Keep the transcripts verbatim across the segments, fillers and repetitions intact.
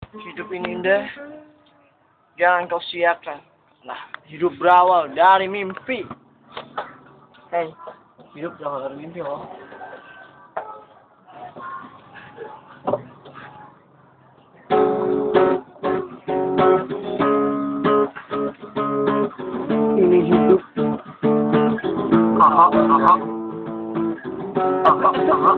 Hidup ini indah, jangan kau siakan. Nah, hidup berawal dari mimpi. Hei, hidup berawal dari mimpi loh. Ini hidup. Aha, aha. Aha, aha.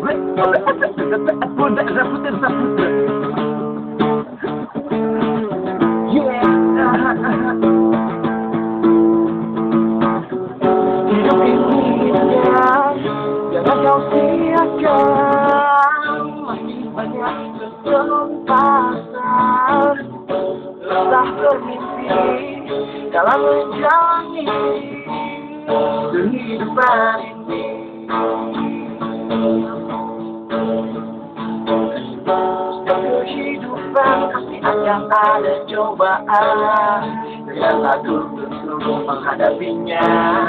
Hidup ini indah, jangan kau siakan. Masih banyak kesempatan, tetap bermimpi dalam menjalani kehidupan ini. Setiap kehidupan pasti akan ada cobaan, janganlah dulu menghadapinya.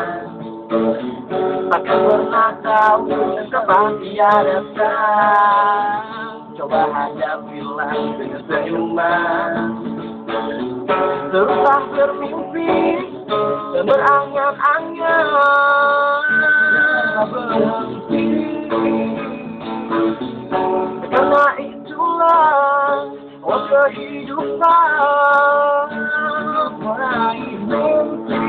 Takkan pernah tahu kapan dia datang. Coba hadapilah dengan senyuman. Teruslah bermimpi dan berangan-angan. Berhenti, karena itulah oh kehidupan. Meraih mimpi.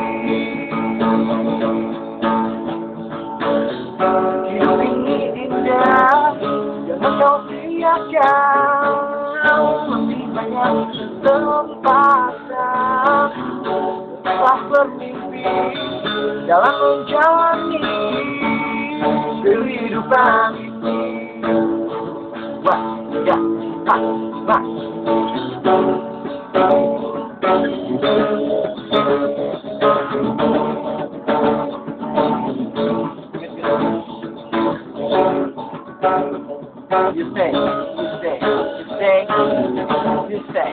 Hidup ini indah, jangan kau siakan. Masih banyak kesempatan, tetap bermimpi dalam menjalani kehidupan ini. Wah, ya, wah, wah. You say, you say, you say, you say.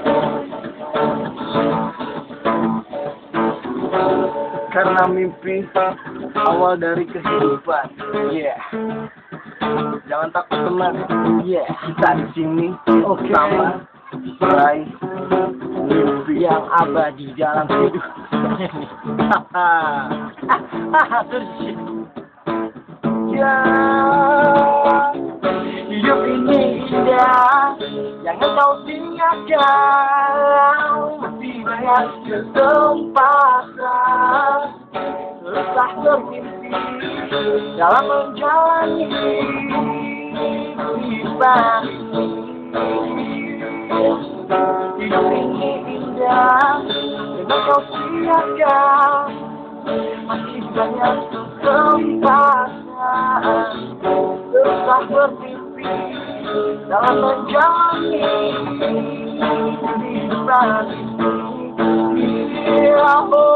Karena mimpi awal dari kehidupan. Yeah. Jangan takut teman. Yeah. Kita di sini. Oke. Okay. Sama meraih mimpi yang abadi dalam hidup. Hahaha. Ya. Hidup ini indah, jangan kau tinggalkan. Masih banyak kesempatan, teruslah bermimpi dalam menjalani kehidupan. Hidup ini indah, jangan kau tinggalkan. Masih banyak kesempatan, teruslah bermimpi dalam menjalani kehidupan. Bila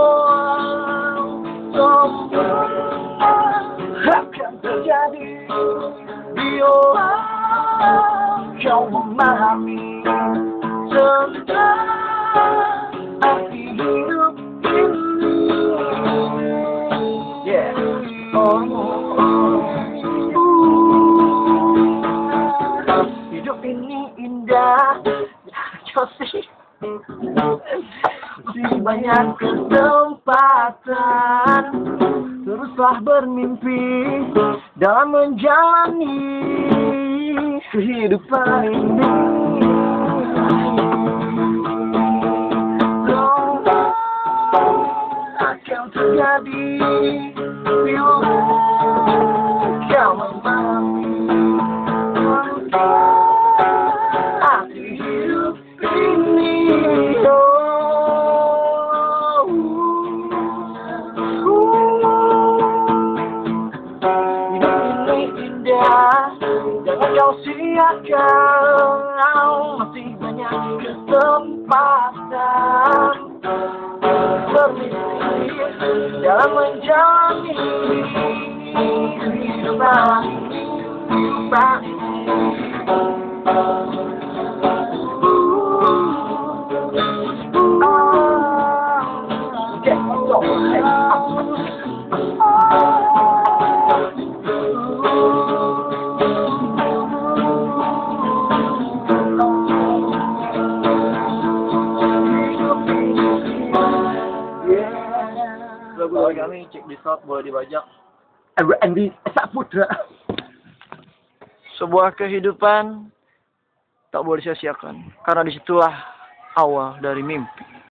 semua akan terjadi, bila kau memahami tentang arti hidup ini. Yeah. Oh. Ini indah, kau sih masih banyak kesempatan, teruslah bermimpi dalam menjalani kehidupan ini. Akan terjadi bila kau memahami jangan kau siakan. Masih banyak kesempatan, bermimpi dalam menjalani kehidupan. Kehidupan lagu dari kami, cek di shop, boleh dibajak. Andi Saputra. Sebuah kehidupan tak boleh sia-siakan, karena disitulah awal dari mimpi.